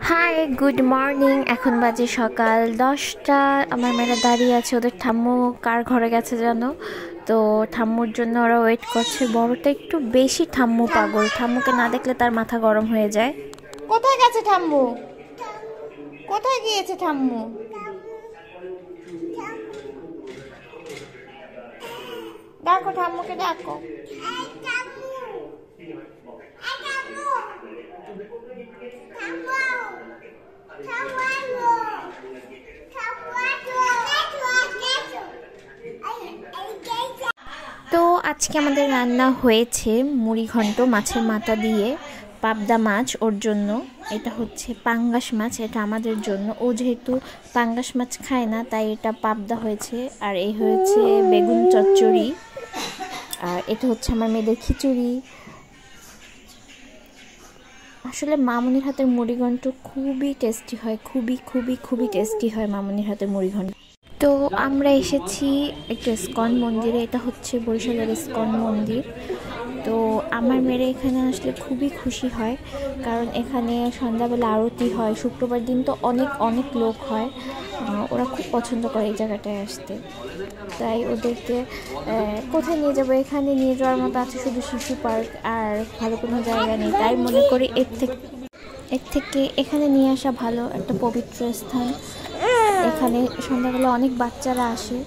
High, good morning. এখন বাজে সকাল 10টা। আমার মেয়েরা দাঁড়িয়ে আছে, ওদের ঠাম্মু কার ঘরে গেছে জানো। তো ঠাম্মুর জন্য ওরা ওয়েট করছে। বড়টা একটু বেশি ঠাম্মু পাগল, ঠাম্মুকে না দেখলে তার মাথা গরম হয়ে যায়। কোথায় গেছে ঠাম্মু? কোথায় গিয়েছে ঠাম্মু? ডাকো ঠাম্মুকে, ডাকো। তো আজকে আমাদের রান্না হয়েছে মুড়ি ঘন্ট মাছের মাথা দিয়ে, পাবদা মাছ ওর জন্য। এটা হচ্ছে পাঙ্গাস মাছ, এটা আমাদের জন্য। ও যেহেতু পাঙ্গাস মাছ খায় না, তাই এটা পাবদা হয়েছে। আর এই হয়েছে বেগুন চচ্চড়ি। আর এটা হচ্ছে আমার মেয়েদের খিচুড়ি। আসলে মামুনির হাতের মুড়িঘণ্ট খুবই টেস্টি হয়, খুবই খুবই খুবই টেস্টি হয় মামুনির হাতের মুড়িঘণ্ট। তো আমরা এসেছি একটা ইস্কন মন্দিরে। এটা হচ্ছে বরিশালের ইস্কন মন্দির। তো আমার মেয়েরা এখানে আসলে খুবই খুশি হয়, কারণ এখানে সন্ধ্যাবেলা আরতি হয়। শুক্রবার দিন তো অনেক অনেক লোক হয়। ওরা খুব পছন্দ করে এই জায়গাটায় আসতে। তাই ওদেরকে কোথায় নিয়ে যাবো, এখানে নিয়ে যাওয়ার মতো আছে শুধু শিশু পার্ক, আর ভালো কোনো জায়গা নেই। তাই মনে করি এর থেকে এখানে নিয়ে আসা ভালো, একটা পবিত্র স্থান। এখানে সন্ধ্যাবেলা অনেক বাচ্চারা আসে।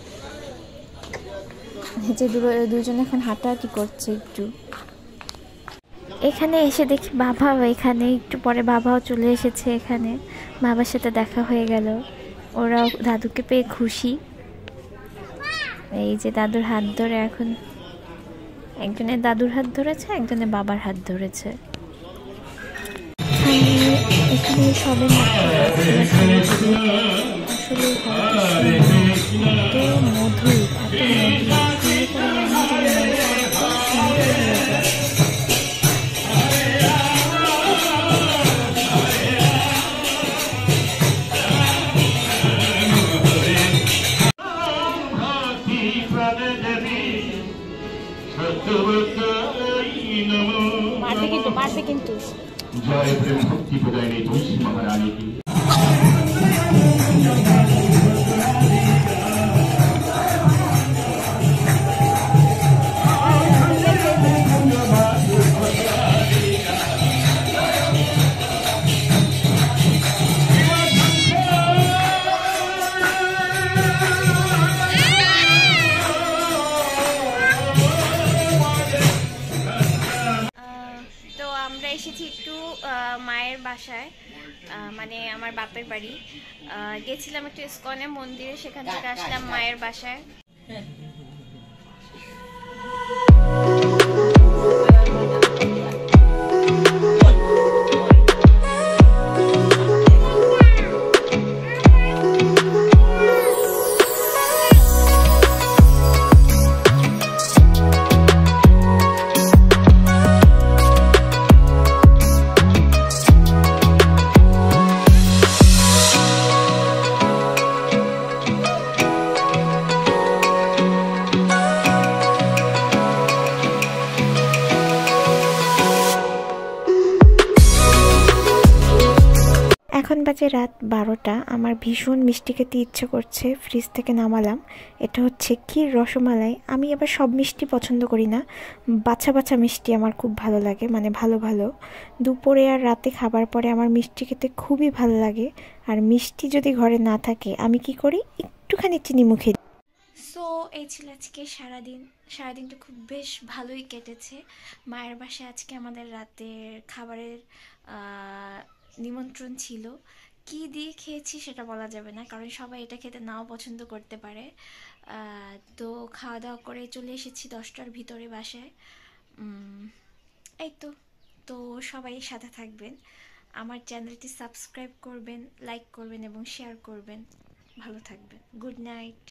যে দুজন এখন হাঁটাহাঁটি করছে একটু। এখানে এসে দেখি বাবাও এখানে, একটু পরে বাবাও চলে এসেছে এখানে। বাবার সাথে দেখা হয়ে গেল। ওরাও দাদুকে পেয়ে খুশি। এই যে দাদুর হাত ধরে, এখন একজনের দাদুর হাত ধরেছে, একজনের বাবার হাত ধরেছে। এখানে সবে আসলে এত মধুর, এত পারবে কিন্তু। জয় প্রেম ভক্তি প্রদায়নে তুলসী মহারানী কি। তো আমরা এসেছি একটু মায়ের বাসায়, মানে আমার বাপের বাড়ি। গেছিলাম একটু ইস্কনে মন্দিরে, সেখান থেকে আসলাম মায়ের বাসায়। এখন বাজে রাত 12টা। আমার ভীষণ মিষ্টি খেতে ইচ্ছে করছে, ফ্রিজ থেকে নামালাম। এটা হচ্ছে ক্ষীর রসমালাই। আমি আবার সব মিষ্টি পছন্দ করি না, বাছা বাছা মিষ্টি আমার খুব ভালো লাগে, মানে ভালো ভালো। দুপুরে আর রাতে খাবার পরে আমার মিষ্টি খেতে খুবই ভালো লাগে। আর মিষ্টি যদি ঘরে না থাকে আমি কি করি, একটুখানি চিনি মুখে। সো এই ছিল আজকে সারাদিনটা খুব বেশ ভালোই কেটেছে। মায়ের বাসায় আজকে আমাদের রাতের খাবারের নিমন্ত্রণ ছিল। কি দিয়ে খেয়েছি সেটা বলা যাবে না, কারণ সবাই এটা খেতে নাও পছন্দ করতে পারে। তো খাওয়া দাওয়া করে চলে এসেছি 10টার ভিতরে বাসায়। এই তো সবাই সাথে থাকবেন, আমার চ্যানেলটি সাবস্ক্রাইব করবেন, লাইক করবেন এবং শেয়ার করবেন। ভালো থাকবেন। Good night.